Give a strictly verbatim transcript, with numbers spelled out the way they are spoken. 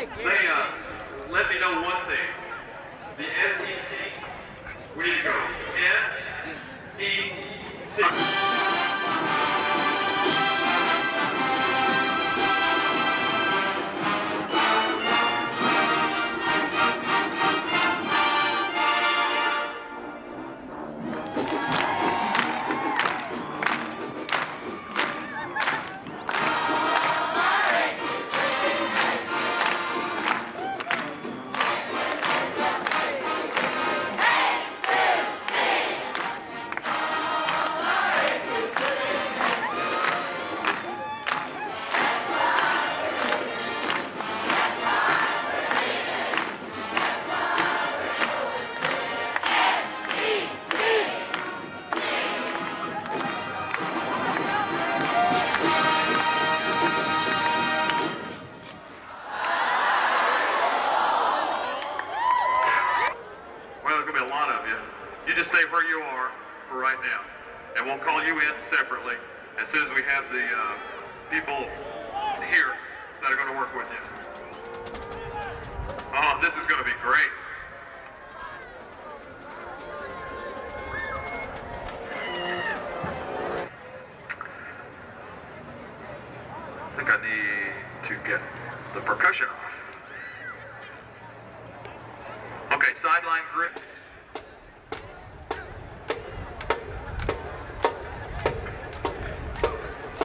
They uh, let me know one thing. The S E T, we need to go. S E T. You just stay where you are for right now, and we'll call you in separately as soon as we have the uh, people here that are going to work with you. Oh, this is going to be great. I think I need to get the percussion off. Okay, sideline grips.